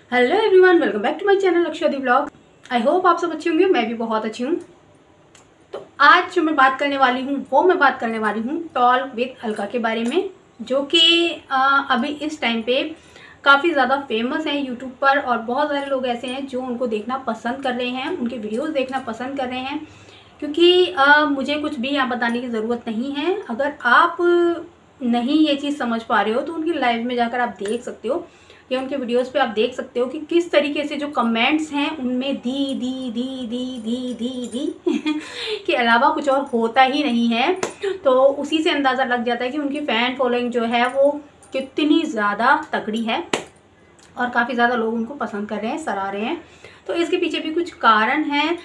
Hello everyone, welcome back to my channel Akshadi vlog. I hope आप सब अच्छे होंगे। मैं भी बहुत अच्छी हूँ। तो आज जो मैं बात करने वाली हूँ मैं बात करने वाली हूँ टॉल विद अलका के बारे में, जो कि अभी इस टाइम पे काफ़ी ज़्यादा फेमस हैं यूट्यूब पर, और बहुत सारे लोग ऐसे हैं जो उनको देखना पसंद कर रहे हैं, उनके वीडियोज़ देखना पसंद कर रहे हैं। क्योंकि मुझे कुछ भी यहाँ बताने की ज़रूरत नहीं है। अगर आप नहीं ये चीज़ समझ पा रहे हो तो उनकी लाइव में जाकर आप देख सकते हो, या उनके वीडियोस पे आप देख सकते हो कि किस तरीके से जो कमेंट्स हैं उनमें दी दी दी दी दी दी दी के अलावा कुछ और होता ही नहीं है। तो उसी से अंदाज़ा लग जाता है कि उनकी फ़ैन फॉलोइंग जो है वो कितनी ज़्यादा तगड़ी है, और काफ़ी ज़्यादा लोग उनको पसंद कर रहे हैं, सराह रहे हैं। तो इसके पीछे भी कुछ कारण हैं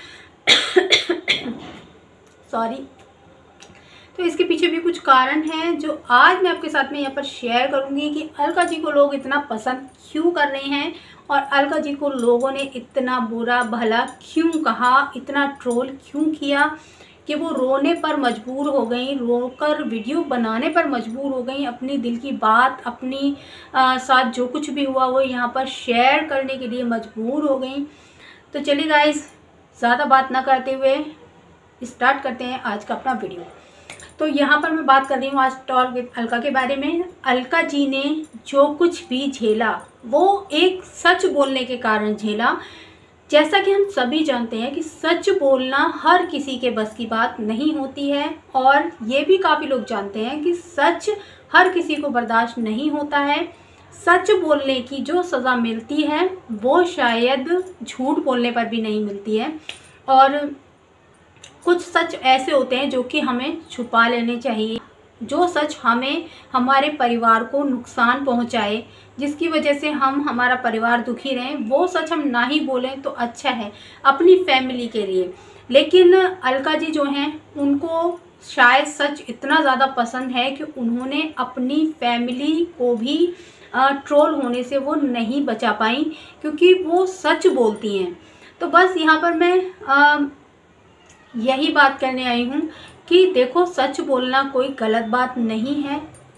सॉरी। तो इसके पीछे भी कुछ कारण हैं जो आज मैं आपके साथ में यहाँ पर शेयर करूँगी कि अलका जी को लोग इतना पसंद क्यों कर रहे हैं, और अलका जी को लोगों ने इतना बुरा भला क्यों कहा, इतना ट्रोल क्यों किया कि वो रोने पर मजबूर हो गई, रोकर वीडियो बनाने पर मजबूर हो गई, अपनी दिल की बात अपनी साथ जो कुछ भी हुआ वो यहाँ पर शेयर करने के लिए मजबूर हो गई। तो चलिए गाइस, ज़्यादा बात ना करते हुए स्टार्ट करते हैं आज का अपना वीडियो। तो यहाँ पर मैं बात कर रही हूँ आज टॉल विद अलका के बारे में। अलका जी ने जो कुछ भी झेला वो एक सच बोलने के कारण झेला। जैसा कि हम सभी जानते हैं कि सच बोलना हर किसी के बस की बात नहीं होती है, और ये भी काफ़ी लोग जानते हैं कि सच हर किसी को बर्दाश्त नहीं होता है। सच बोलने की जो सज़ा मिलती है वो शायद झूठ बोलने पर भी नहीं मिलती है, और कुछ सच ऐसे होते हैं जो कि हमें छुपा लेने चाहिए। जो सच हमें हमारे परिवार को नुकसान पहुंचाए, जिसकी वजह से हमारा परिवार दुखी रहे, वो सच हम ना ही बोलें तो अच्छा है अपनी फैमिली के लिए। लेकिन अलका जी जो हैं उनको शायद सच इतना ज़्यादा पसंद है कि उन्होंने अपनी फैमिली को भी ट्रोल होने से वो नहीं बचा पाई, क्योंकि वो सच बोलती हैं। तो बस यहाँ पर मैं यही बात करने आई हूँ कि देखो, सच बोलना कोई गलत बात नहीं है।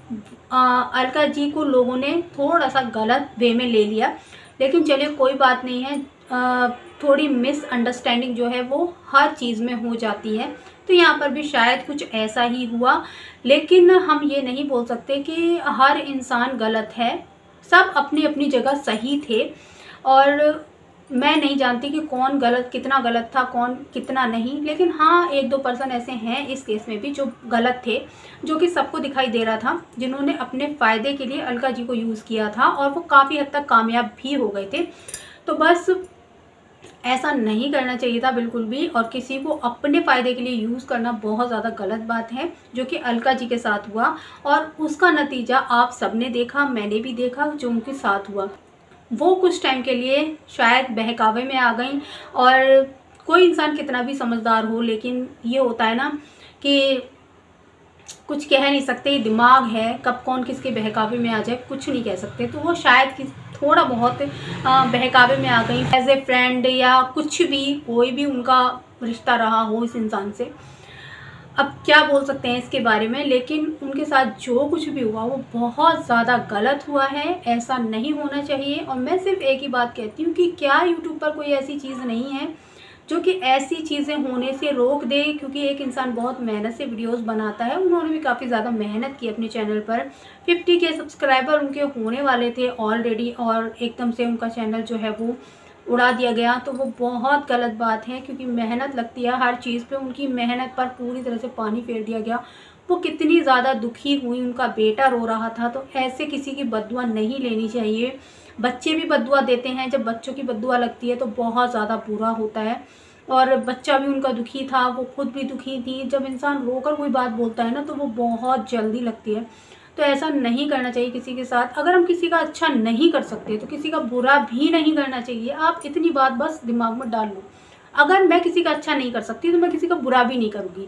अलका जी को लोगों ने थोड़ा सा गलत वे में ले लिया, लेकिन चलिए कोई बात नहीं है। थोड़ी मिसअंडरस्टैंडिंग जो है वो हर चीज़ में हो जाती है, तो यहाँ पर भी शायद कुछ ऐसा ही हुआ। लेकिन हम ये नहीं बोल सकते कि हर इंसान गलत है। सब अपनी अपनी जगह सही थे, और मैं नहीं जानती कि कौन गलत, कितना गलत था, कौन कितना नहीं। लेकिन हाँ, एक दो पर्सन ऐसे हैं इस केस में भी जो गलत थे, जो कि सबको दिखाई दे रहा था, जिन्होंने अपने फ़ायदे के लिए अलका जी को यूज़ किया था, और वो काफ़ी हद तक कामयाब भी हो गए थे। तो बस ऐसा नहीं करना चाहिए था बिल्कुल भी, और किसी को अपने फ़ायदे के लिए यूज़ करना बहुत ज़्यादा गलत बात है, जो कि अलका जी के साथ हुआ। और उसका नतीजा आप सबने देखा, मैंने भी देखा जो उनके साथ हुआ। वो कुछ टाइम के लिए शायद बहकावे में आ गई, और कोई इंसान कितना भी समझदार हो, लेकिन ये होता है ना कि कुछ कह नहीं सकते, दिमाग है, कब कौन किसके बहकावे में आ जाए कुछ नहीं कह सकते। तो वो शायद थोड़ा बहुत बहकावे में आ गई, एज ए फ्रेंड या कुछ भी, कोई भी उनका रिश्ता रहा हो इस इंसान से। अब क्या बोल सकते हैं इसके बारे में, लेकिन उनके साथ जो कुछ भी हुआ वो बहुत ज़्यादा गलत हुआ है, ऐसा नहीं होना चाहिए। और मैं सिर्फ एक ही बात कहती हूँ कि क्या यूट्यूब पर कोई ऐसी चीज़ नहीं है जो कि ऐसी चीज़ें होने से रोक दे, क्योंकि एक इंसान बहुत मेहनत से वीडियोस बनाता है। उन्होंने भी काफ़ी ज़्यादा मेहनत की अपने चैनल पर। 50 के सब्सक्राइबर उनके होने वाले थे ऑलरेडी, और एकदम से उनका चैनल जो है वो उड़ा दिया गया, तो वो बहुत गलत बात है, क्योंकि मेहनत लगती है हर चीज़ पे। उनकी मेहनत पर पूरी तरह से पानी फेर दिया गया। वो कितनी ज़्यादा दुखी हुई, उनका बेटा रो रहा था। तो ऐसे किसी की बद्दुआ नहीं लेनी चाहिए। बच्चे भी बद्दुआ देते हैं, जब बच्चों की बद्दुआ लगती है तो बहुत ज़्यादा बुरा होता है। और बच्चा भी उनका दुखी था, वो खुद भी दुखी थी। जब इंसान रोकर कोई बात बोलता है ना तो वो बहुत जल्दी लगती है। तो ऐसा नहीं करना चाहिए किसी के साथ। अगर हम किसी का अच्छा नहीं कर सकते तो किसी का बुरा भी नहीं करना चाहिए। आप इतनी बात बस दिमाग में डाल लो, अगर मैं किसी का अच्छा नहीं कर सकती तो मैं किसी का बुरा भी नहीं करूँगी।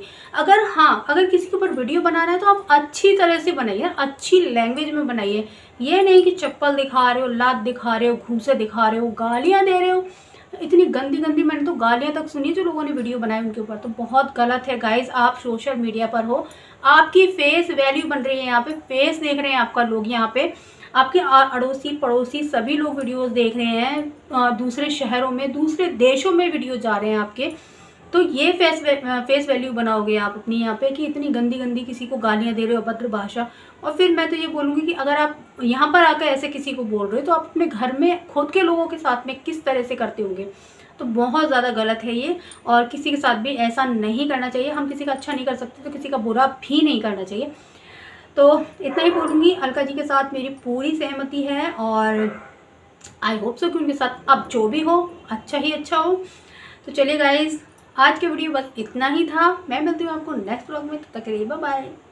अगर किसी के ऊपर वीडियो बनाना है तो आप अच्छी तरह से बनाइए, अच्छी लैंग्वेज में बनाइए। ये नहीं कि चप्पल दिखा रहे हो, लात दिखा रहे हो, घूंसे दिखा रहे हो, गालियाँ दे रहे हो। इतनी गंदी गंदी, मैंने तो गालियाँ तक सुनी जो लोगों ने वीडियो बनाए उनके ऊपर। तो बहुत गलत है गाइज। आप सोशल मीडिया पर हो, आपकी फेस वैल्यू बन रही है, यहाँ पे फेस देख रहे हैं आपका लोग यहाँ पे। आपके अड़ोसी पड़ोसी सभी लोग वीडियोस देख रहे हैं, दूसरे शहरों में दूसरे देशों में वीडियो जा रहे हैं आपके, तो ये फेस वैल्यू बनाओगे आप अपनी यहाँ पे कि इतनी गंदी गंदी किसी को गालियाँ दे रहे हो, अभद्र भाषा। और फिर मैं तो ये बोलूँगी कि अगर आप यहाँ पर आकर ऐसे किसी को बोल रहे हो तो आप अपने घर में खुद के लोगों के साथ में किस तरह से करते होंगे। तो बहुत ज़्यादा गलत है ये, और किसी के साथ भी ऐसा नहीं करना चाहिए। हम किसी का अच्छा नहीं कर सकते तो किसी का बुरा भी नहीं करना चाहिए। तो इतना ही बोलूँगी, अलका जी के साथ मेरी पूरी सहमति है, और आई होप सो कि उनके साथ अब जो भी हो अच्छा ही अच्छा हो। तो चलिए गाइज़, आज के वीडियो बस इतना ही था। मैं मिलती हूँ आपको नेक्स्ट व्लॉग में, तब तक के लिए बाय बाय।